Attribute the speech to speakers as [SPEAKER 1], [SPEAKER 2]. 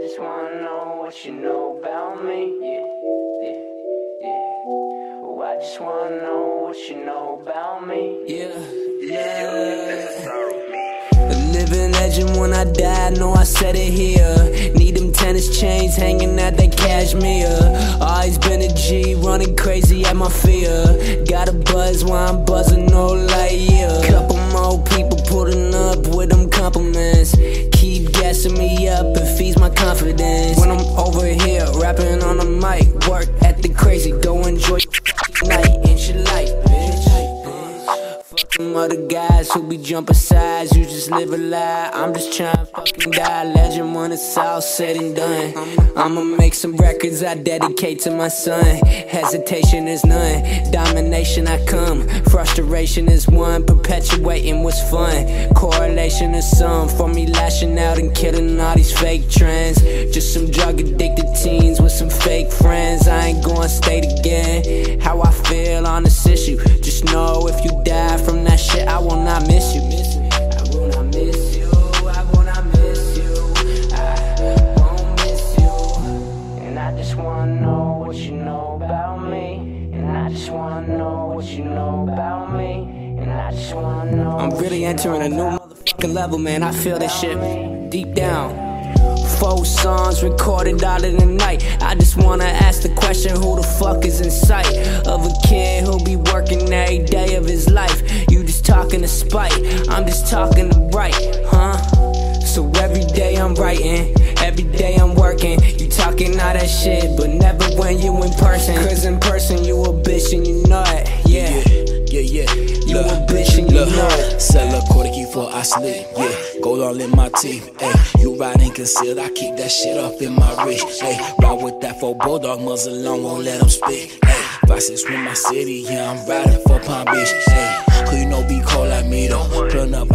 [SPEAKER 1] just wanna know what you know about me. Oh, I just wanna know what you know about me. A living legend when I die, know I said it here. Need them tennis chains hanging at that cashmere. Always been a G, running crazy at my fear. Got a buzz while I'm buzzing no light year. Couple more people putting up with them compliments. Keep gassing me up, it feeds my confidence. When I'm over here rapping on the mic, work at the crazy, go enjoy night in your life, bitch. Fuck them other guys who be jumping sides, you just live a lie. I'm just trying fucking die, legend when it's all said and done. I'ma make some records I dedicate to my son. Hesitation is none, domination I come. Frustration is one, perpetuating what's fun. Correlation is some, for me lashing out and killing all these fake trends. Just some drug addicted teens with some fake friends. I ain't gonna state again how I feel on this issue. Just know if you die from that shit, I will not miss you. I will not miss you, I will not miss you, I won't miss you. And I just wanna know what you know about me. And I just wanna know what you know about me. And I just wanna know. I'm really entering a new motherfucking level, man. I feel this shit deep down. 4 songs recorded out in the night. I just wanna ask the question, who the fuck is in sight of a kid who'll be working every day of his life? You just talking to spite, I'm just talking to bright, huh? So every day I'm writing, every day I'm working. You talking all that shit, but never when you in person. Cause in person you a bitch and you know it, yeah. You a bitch and you know it.
[SPEAKER 2] Sell a quarter key for I sleep, yeah. Gold all in my teeth, ayy. You riding concealed, I keep that shit up in my wrist, ayy. Ride with that 4 bulldog muzzle on, won't let them speak, ayy. 5-6 with my city, yeah, I'm riding for Palm Beach, ayy. Who you know be cold like me though. Pulling up